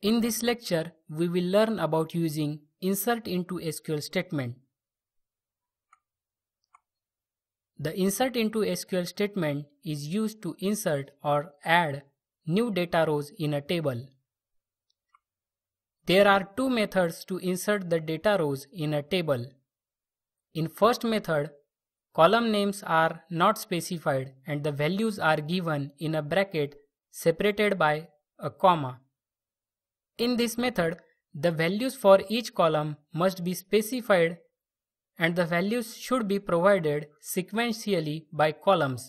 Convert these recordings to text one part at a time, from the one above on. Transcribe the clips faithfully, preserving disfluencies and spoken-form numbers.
In this lecture, we will learn about using insert into S Q L statement. The insert into S Q L statement is used to insert or add new data rows in a table. There are two methods to insert the data rows in a table. In first method, column names are not specified and the values are given in a bracket separated by a comma. In this method, the values for each column must be specified and the values should be provided sequentially by columns.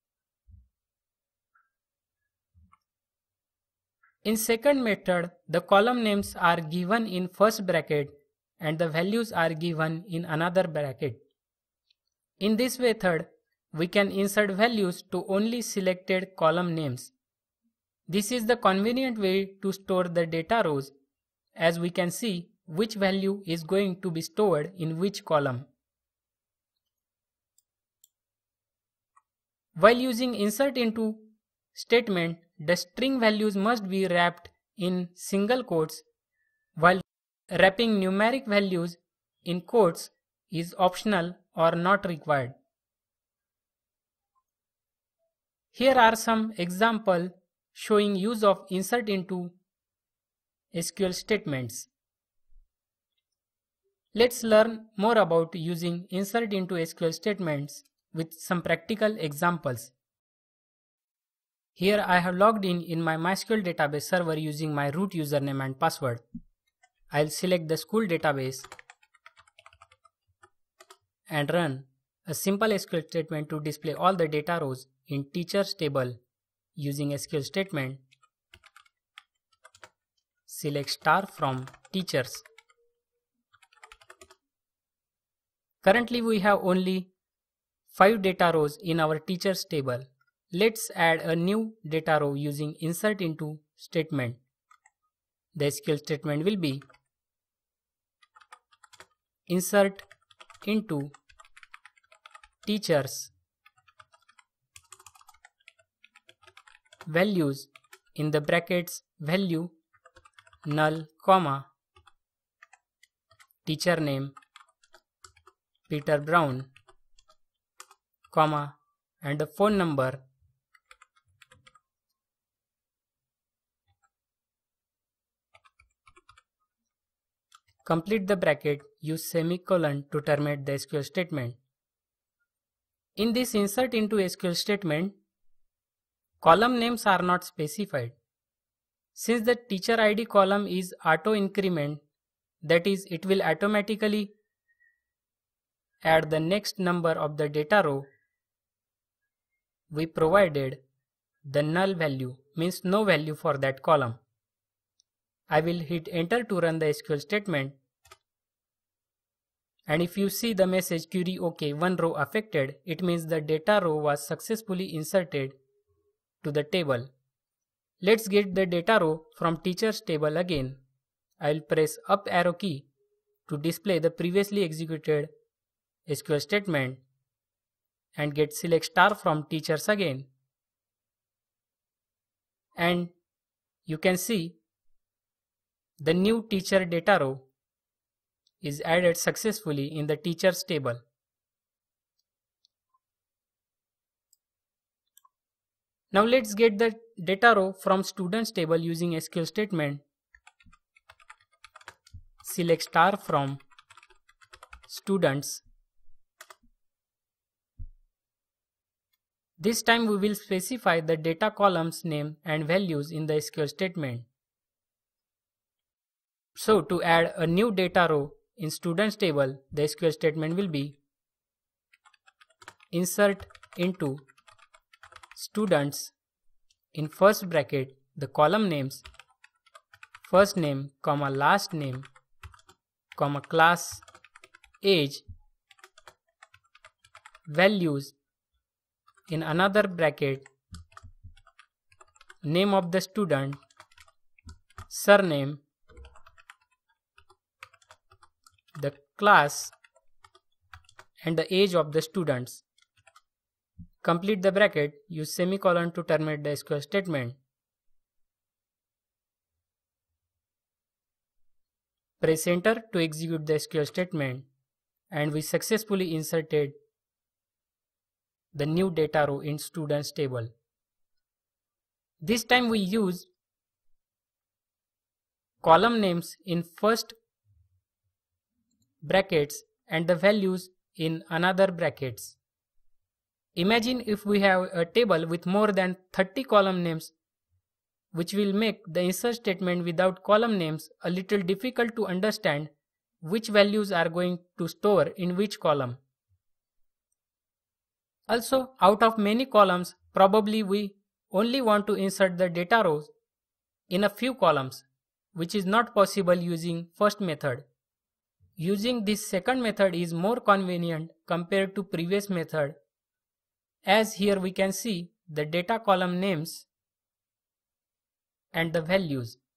In second method, the column names are given in first bracket and the values are given in another bracket. In this method, we can insert values to only selected column names. This is the convenient way to store the data rows, as we can see which value is going to be stored in which column. While using insert into statement, the string values must be wrapped in single quotes, while wrapping numeric values in quotes is optional or not required. Here are some examples showing use of insert into S Q L statements. Let's learn more about using insert into S Q L statements with some practical examples. Here I have logged in in my MySQL database server using my root username and password. I'll select the school database and run a simple S Q L statement to display all the data rows in teachers table using S Q L statement. Select star from teachers. Currently we have only five data rows in our teachers table. Let's add a new data row using insert into statement. The S Q L statement will be insert into teachers values in the brackets value null comma teacher name Peter Brown comma and the phone number. Complete the bracket, use semicolon to terminate the S Q L statement. In this insert into S Q L statement, column names are not specified. Since the teacher I D column is auto increment, that is, it will automatically add the next number of the data row, we provided the null value, means no value for that column. I will hit enter to run the S Q L statement. And if you see the message query OK, one row affected, it means the data row was successfully inserted to the table. Let's get the data row from teachers table again. I will press up arrow key to display the previously executed S Q L statement and get select star from teachers again. And you can see the new teacher data row is added successfully in the teachers table. Now let's get the data row from students table using S Q L statement. Select star from students. This time we will specify the data columns name and values in the S Q L statement. So to add a new data row in students table, the S Q L statement will be insert into students in first bracket the column names first name comma last name comma class age values in another bracket name of the student surname the class and the age of the students. Complete the bracket, use semicolon to terminate the S Q L statement. Press enter to execute the S Q L statement, and we successfully inserted the new data row in students table. This time we use column names in first brackets and the values in another brackets. Imagine if we have a table with more than thirty column names, which will make the insert statement without column names a little difficult to understand which values are going to store in which column. Also, out of many columns, probably we only want to insert the data rows in a few columns, which is not possible using first method. Using this second method is more convenient compared to previous method, as here we can see the data column names and the values.